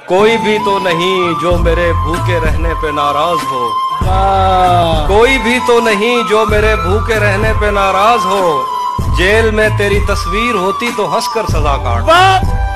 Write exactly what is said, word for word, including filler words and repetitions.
कोई भी तो नहीं जो मेरे भूखे रहने पे नाराज हो, कोई भी तो नहीं जो मेरे भूखे रहने पे नाराज हो। जेल में तेरी तस्वीर होती तो हंसकर सजा काट।